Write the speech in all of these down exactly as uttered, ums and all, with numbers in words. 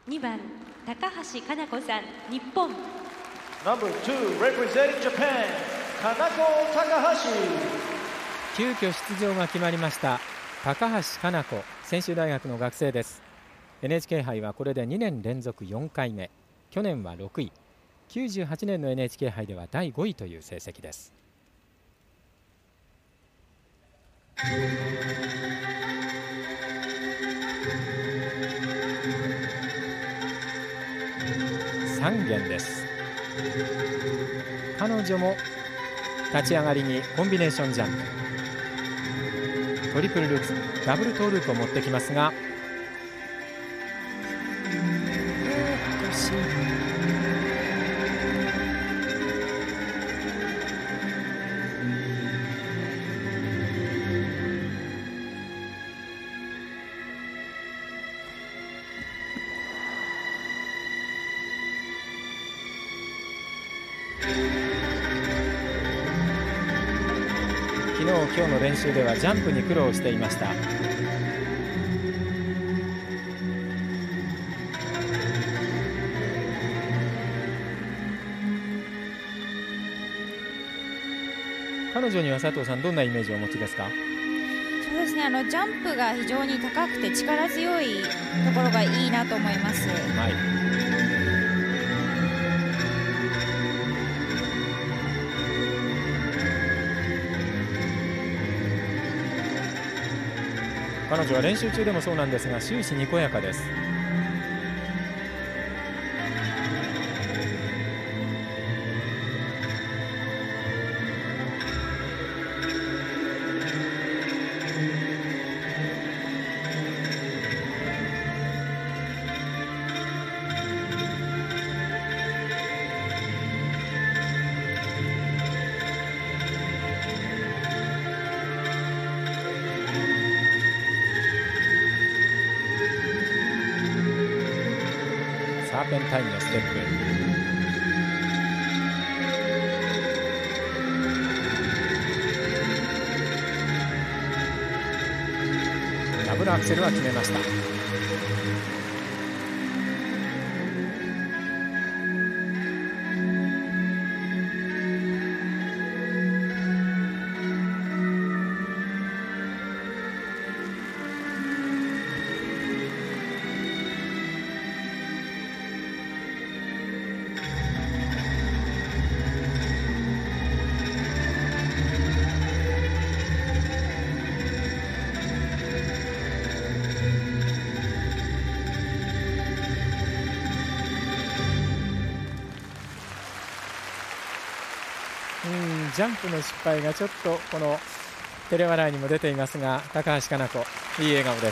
にばん高橋かな子さん、日本。 ナンバーツー representing Japan 金子高橋。 急遽出場が決まりました高橋かな子、専修大学の学生です。 エヌエイチケー 杯はこれでにねん連続よんかいめ、去年はろくい、きゅうじゅうはちねんの エヌエイチケー 杯ではだいごいという成績です。さんげんです。彼女も立ち上がりにコンビネーションジャンプ、トリプルルッツ、ダブルトーループを持ってきますが、惜しい。昨日、今日の練習ではジャンプに苦労していました。彼女には佐藤さん、どんなイメージをお持ちですか？ そうですね、あのジャンプが非常に高くて力強いところがいいなと思います。 はい、彼女は練習中でもそうなんですが、終始にこやかです。サーペンタインのステップ、ダブルアクセルは決めました。ジャンプの失敗がちょっとこの照れ笑いにも出ていますが、高橋かな子、いい笑顔です。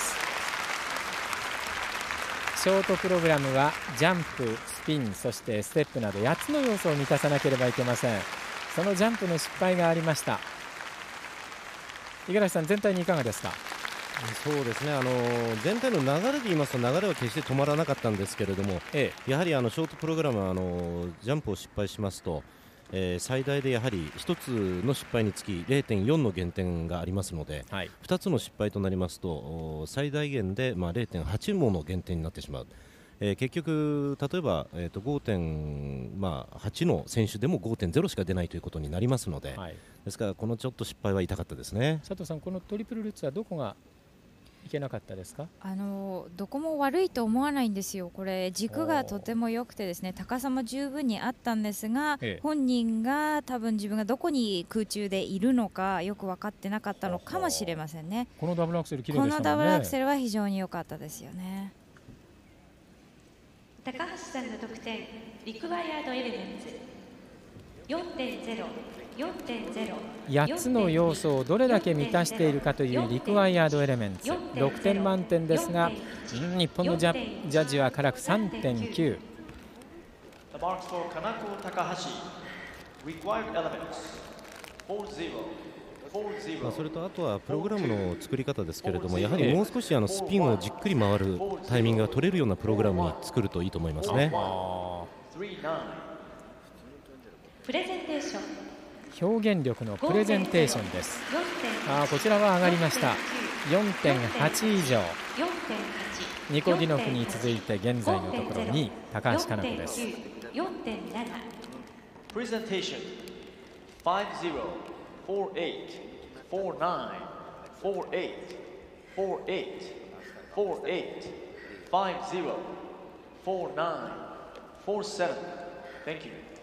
ショートプログラムはジャンプ、スピン、そしてステップなどやっつの要素を満たさなければいけません。そのジャンプの失敗がありました。五十嵐さん、全体にいかがですか？ そうですね、あの全体の流れで言いますと、流れは決して止まらなかったんですけれども、ええ、やはりあのショートプログラムはあのジャンプを失敗しますと、えー、最大でやはりひとつの失敗につき れいてんよん の減点がありますので、はい、ふたつの失敗となりますと最大限で、まあ、れいてんはち もの減点になってしまう。えー、結局、例えば、えー、と ごてんはち の選手でも ごてんゼロ しか出ないということになりますので、はい、ですからこのちょっと失敗は痛かったですね。 佐藤さん、このトリプルルッツはどこがいけなかったですか？ あのどこも悪いと思わないんですよ。これ軸がとても良くてですね、高さも十分にあったんですが、ええ、本人が多分自分がどこに空中でいるのかよく分かってなかったのかもしれませんね。 このダブルアクセル綺麗でしたもんね。 このダブルアクセルは非常に良かったですよね。 高橋さんの得点、リクワイアードエレメンツ よんてんゼロ、よんてんゼロ、 やっつの要素をどれだけ満たしているかというリクワイアードエレメンツ、ろくてん満点ですが、日本のジャジャッジは辛く さんてんきゅう。 まあそれとあとはプログラムの作り方ですけれども、やはりもう少しあのスピンをじっくり回るタイミングが取れるようなプログラムに作るといいと思いますね。 プレゼンテーション、 表現力のプレゼンテーションです。あこちらは上がりました。 よんてんはち 以上。 ニコディノフに続いて現在のところにい高橋かな子です。 よんてんなな Presentation five zero four eight four nine four eight four eight four eight five zero four nine four seven. Thank you.